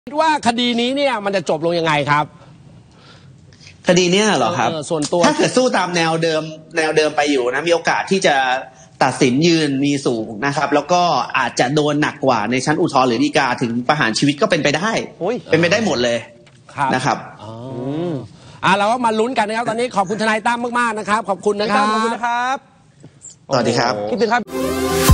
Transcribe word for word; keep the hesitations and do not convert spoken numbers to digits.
คิดว่าคดีนี้เนี่ยมันจะจบลงยังไงครับคดีเนี้ยเหรอครับส่วนตัวถ้าเกิดสู้ตามแนวเดิมแนวเดิมไปอยู่นะมีโอกาสที่จะตัดสินยืนมีสูงนะครับแล้วก็อาจจะโดนหนักกว่าในชั้นอุทธรณ์หรือฎีกาถึงประหารชีวิตก็เป็นไปได้เป็นไปได้หมดเลยนะครับอ่าเราก็มาลุ้นกันนะครับตอนนี้ขอบคุณทนายตั้มมากๆนะครับขอบคุณนะครับขอบคุณนะครับสวัสดีครับคิดถึงครับ